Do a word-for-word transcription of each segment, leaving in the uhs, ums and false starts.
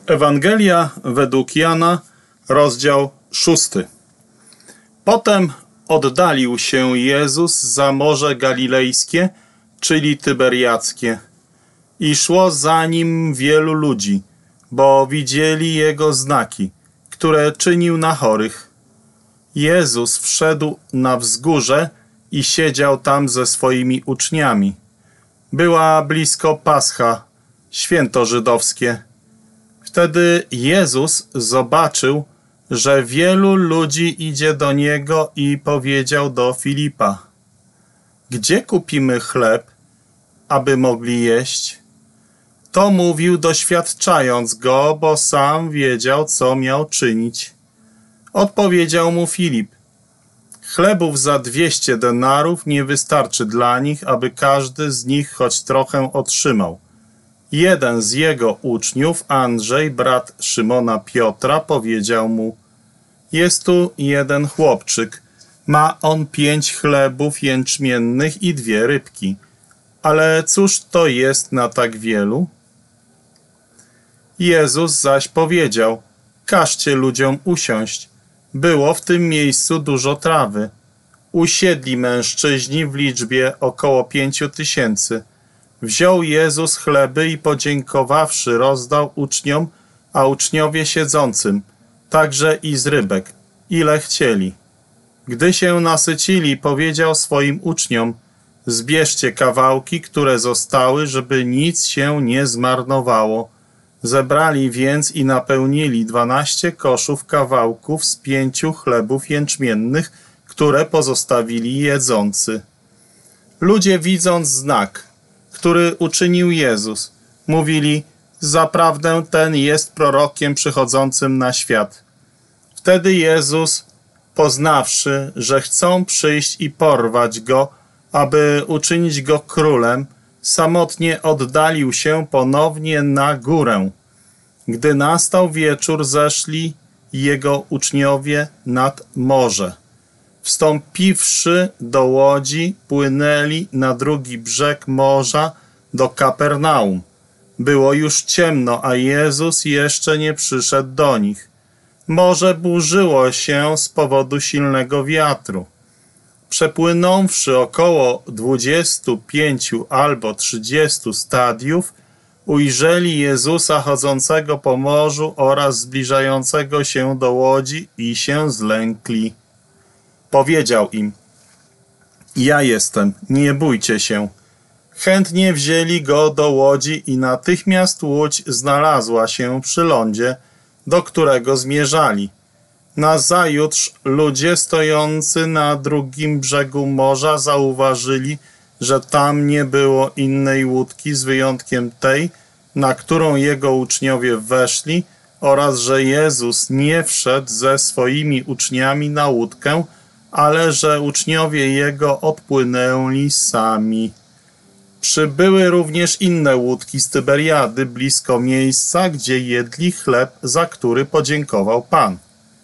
Ewangelia według Jana, rozdział szósty. Potem oddalił się Jezus za Morze Galilejskie, czyli Tyberiackie, i szło za nim wielu ludzi, bo widzieli jego znaki, które czynił na chorych. Jezus wszedł na wzgórze i siedział tam ze swoimi uczniami. Była blisko Pascha, święto żydowskie. Wtedy Jezus zobaczył, że wielu ludzi idzie do Niego i powiedział do Filipa: gdzie kupimy chleb, aby mogli jeść? To mówił, doświadczając go, bo sam wiedział, co miał czynić. Odpowiedział mu Filip: chlebów za dwieście denarów nie wystarczy dla nich, aby każdy z nich choć trochę otrzymał. Jeden z jego uczniów, Andrzej, brat Szymona Piotra, powiedział mu: jest tu jeden chłopczyk, ma on pięć chlebów jęczmiennych i dwie rybki. Ale cóż to jest na tak wielu? Jezus zaś powiedział: każcie ludziom usiąść. Było w tym miejscu dużo trawy. Usiedli mężczyźni w liczbie około pięciu tysięcy. Wziął Jezus chleby i podziękowawszy rozdał uczniom, a uczniowie siedzącym, także i z rybek, ile chcieli. Gdy się nasycili, powiedział swoim uczniom: zbierzcie kawałki, które zostały, żeby nic się nie zmarnowało. Zebrali więc i napełnili dwanaście koszów kawałków z pięciu chlebów jęczmiennych, które pozostawili jedzący. Ludzie, widząc znak, który uczynił Jezus, mówili: zaprawdę ten jest prorokiem przychodzącym na świat. Wtedy Jezus, poznawszy, że chcą przyjść i porwać go, aby uczynić go królem, samotnie oddalił się ponownie na górę. Gdy nastał wieczór, zeszli jego uczniowie nad morze. Wstąpiwszy do łodzi, płynęli na drugi brzeg morza do Kapernaum. Było już ciemno, a Jezus jeszcze nie przyszedł do nich. Morze burzyło się z powodu silnego wiatru. Przepłynąwszy około dwudziestu pięciu albo trzydziestu stadiów, ujrzeli Jezusa chodzącego po morzu oraz zbliżającego się do łodzi i się zlękli. Powiedział im: ja jestem, nie bójcie się. Chętnie wzięli go do łodzi i natychmiast łódź znalazła się przy lądzie, do którego zmierzali. Nazajutrz ludzie stojący na drugim brzegu morza zauważyli, że tam nie było innej łódki z wyjątkiem tej, na którą jego uczniowie weszli, oraz że Jezus nie wszedł ze swoimi uczniami na łódkę, ale że uczniowie jego odpłynęli sami. Przybyły również inne łódki z Tyberiady blisko miejsca, gdzie jedli chleb, za który podziękował Pan.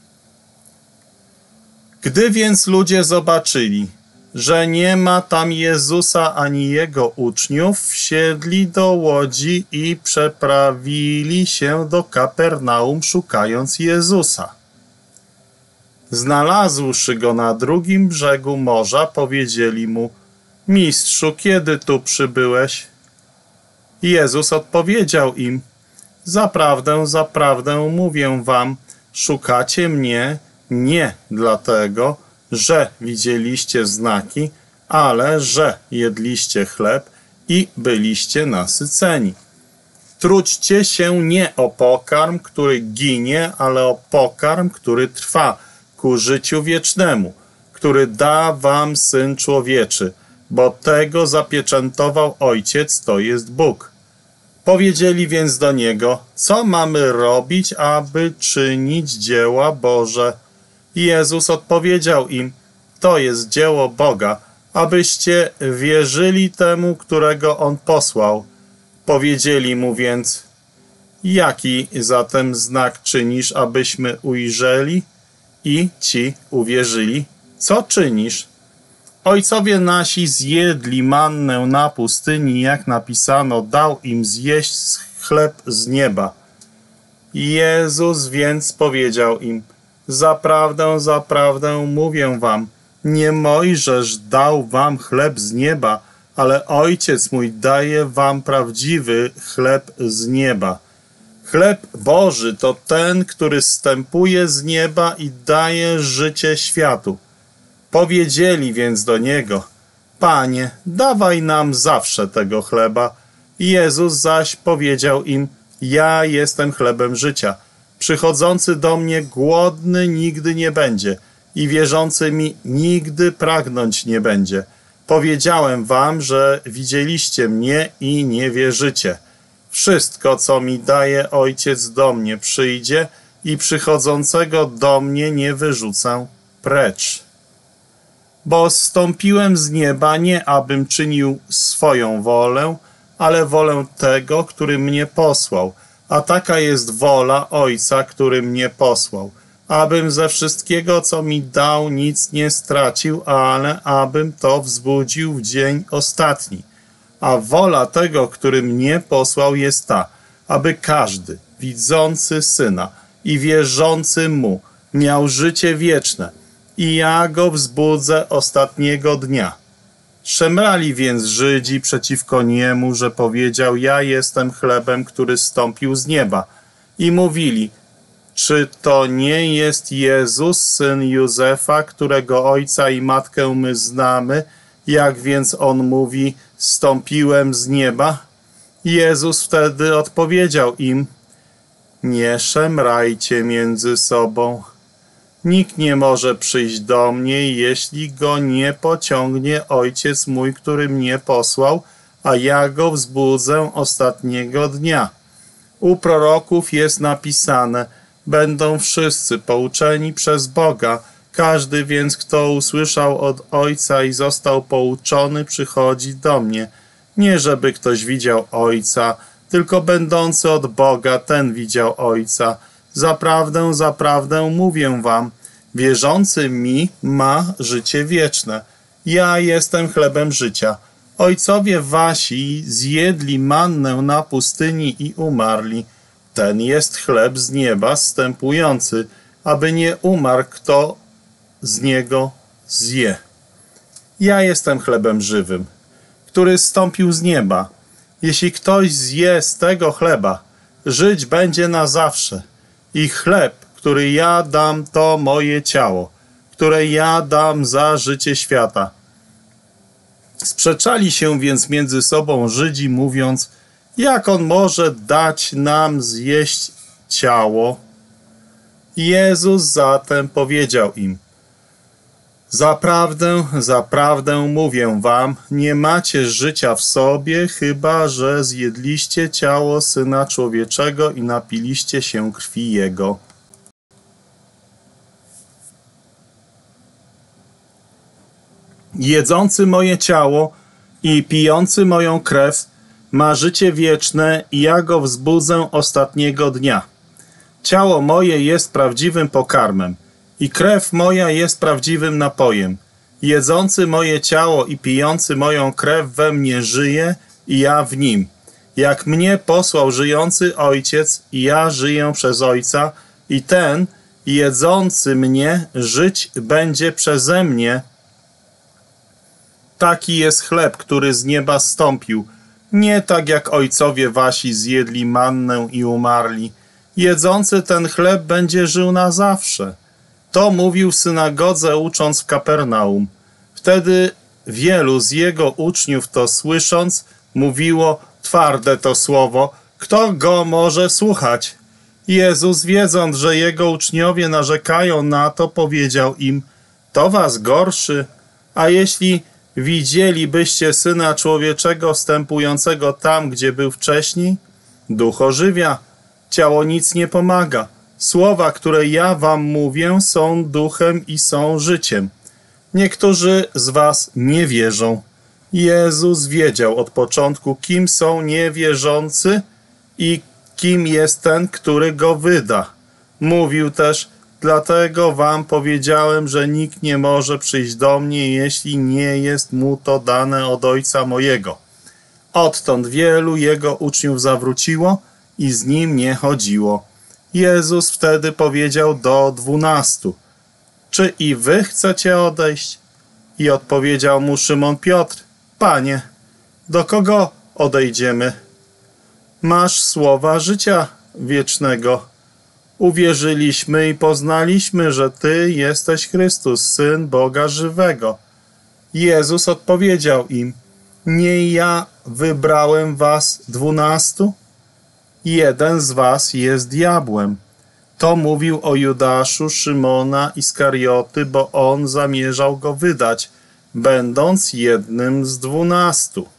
Gdy więc ludzie zobaczyli, że nie ma tam Jezusa ani jego uczniów, wsiedli do łodzi i przeprawili się do Kapernaum, szukając Jezusa. Znalazłszy go na drugim brzegu morza, powiedzieli mu: mistrzu, kiedy tu przybyłeś? Jezus odpowiedział im: zaprawdę, zaprawdę mówię wam, szukacie mnie nie dlatego, że widzieliście znaki, ale że jedliście chleb i byliście nasyceni. Trudźcie się nie o pokarm, który ginie, ale o pokarm, który trwa ku życiu wiecznemu, który da wam Syn Człowieczy, bo tego zapieczętował Ojciec, to jest Bóg. Powiedzieli więc do Niego: co mamy robić, aby czynić dzieła Boże? Jezus odpowiedział im: to jest dzieło Boga, abyście wierzyli temu, którego On posłał. Powiedzieli mu więc: jaki zatem znak czynisz, abyśmy ujrzeli i ci uwierzyli? Co czynisz? Ojcowie nasi zjedli mannę na pustyni, jak napisano, dał im zjeść chleb z nieba. Jezus więc powiedział im: zaprawdę, zaprawdę mówię wam, nie Mojżesz dał wam chleb z nieba, ale Ojciec mój daje wam prawdziwy chleb z nieba. Chleb Boży to ten, który zstępuje z nieba i daje życie światu. Powiedzieli więc do Niego: Panie, dawaj nam zawsze tego chleba. Jezus zaś powiedział im: ja jestem chlebem życia. Przychodzący do mnie głodny nigdy nie będzie i wierzący mi nigdy pragnąć nie będzie. Powiedziałem wam, że widzieliście mnie i nie wierzycie. Wszystko, co mi daje Ojciec, do mnie przyjdzie i przychodzącego do mnie nie wyrzucę precz. Bo zstąpiłem z nieba nie abym czynił swoją wolę, ale wolę tego, który mnie posłał. A taka jest wola Ojca, który mnie posłał, abym ze wszystkiego, co mi dał, nic nie stracił, ale abym to wzbudził w dzień ostatni. A wola tego, który mnie posłał, jest ta, aby każdy, widzący Syna i wierzący Mu, miał życie wieczne, i ja go wzbudzę ostatniego dnia. Szemrali więc Żydzi przeciwko niemu, że powiedział: ja jestem chlebem, który zstąpił z nieba. I mówili: czy to nie jest Jezus, syn Józefa, którego ojca i matkę my znamy? Jak więc on mówi: zstąpiłem z nieba? Jezus wtedy odpowiedział im: nie szemrajcie między sobą. Nikt nie może przyjść do mnie, jeśli go nie pociągnie Ojciec mój, który mnie posłał, a ja go wzbudzę ostatniego dnia. U proroków jest napisane: będą wszyscy pouczeni przez Boga. Każdy więc, kto usłyszał od Ojca i został pouczony, przychodzi do mnie. Nie żeby ktoś widział Ojca, tylko będący od Boga, ten widział Ojca. Zaprawdę, zaprawdę mówię wam, wierzący mi ma życie wieczne. Ja jestem chlebem życia. Ojcowie wasi zjedli mannę na pustyni i umarli. Ten jest chleb z nieba zstępujący, aby nie umarł kto z niego zje. Ja jestem chlebem żywym, który zstąpił z nieba. Jeśli ktoś zje z tego chleba, żyć będzie na zawsze. I chleb, który ja dam, to moje ciało, które ja dam za życie świata. Sprzeczali się więc między sobą Żydzi, mówiąc: jak on może dać nam zjeść ciało? Jezus zatem powiedział im: zaprawdę, zaprawdę mówię wam, nie macie życia w sobie, chyba że zjedliście ciało Syna Człowieczego i napiliście się krwi Jego. Jedzący moje ciało i pijący moją krew ma życie wieczne i ja go wzbudzę ostatniego dnia. Ciało moje jest prawdziwym pokarmem i krew moja jest prawdziwym napojem. Jedzący moje ciało i pijący moją krew we mnie żyje i ja w nim. Jak mnie posłał żyjący Ojciec, i ja żyję przez Ojca, i ten, jedzący mnie, żyć będzie przeze mnie. Taki jest chleb, który z nieba zstąpił. Nie tak jak ojcowie wasi zjedli mannę i umarli. Jedzący ten chleb będzie żył na zawsze. To mówił w synagodze, ucząc w Kapernaum. Wtedy wielu z jego uczniów to słysząc, mówiło: twarde to słowo, kto go może słuchać? Jezus, wiedząc, że jego uczniowie narzekają na to, powiedział im: to was gorszy, a jeśli widzielibyście Syna Człowieczego wstępującego tam, gdzie był wcześniej? Duch ożywia, ciało nic nie pomaga. Słowa, które ja wam mówię, są duchem i są życiem. Niektórzy z was nie wierzą. Jezus wiedział od początku, kim są niewierzący i kim jest ten, który go wyda. Mówił też: dlatego wam powiedziałem, że nikt nie może przyjść do mnie, jeśli nie jest mu to dane od Ojca mojego. Odtąd wielu jego uczniów zawróciło i z nim nie chodziło. Jezus wtedy powiedział do dwunastu: czy i wy chcecie odejść? I odpowiedział mu Szymon Piotr: Panie, do kogo odejdziemy? Masz słowa życia wiecznego. Uwierzyliśmy i poznaliśmy, że Ty jesteś Chrystus, Syn Boga żywego. Jezus odpowiedział im: nie ja wybrałem was dwunastu? Jeden z was jest diabłem. To mówił o Judaszu Szymona Iskarioty, bo on zamierzał go wydać, będąc jednym z dwunastu.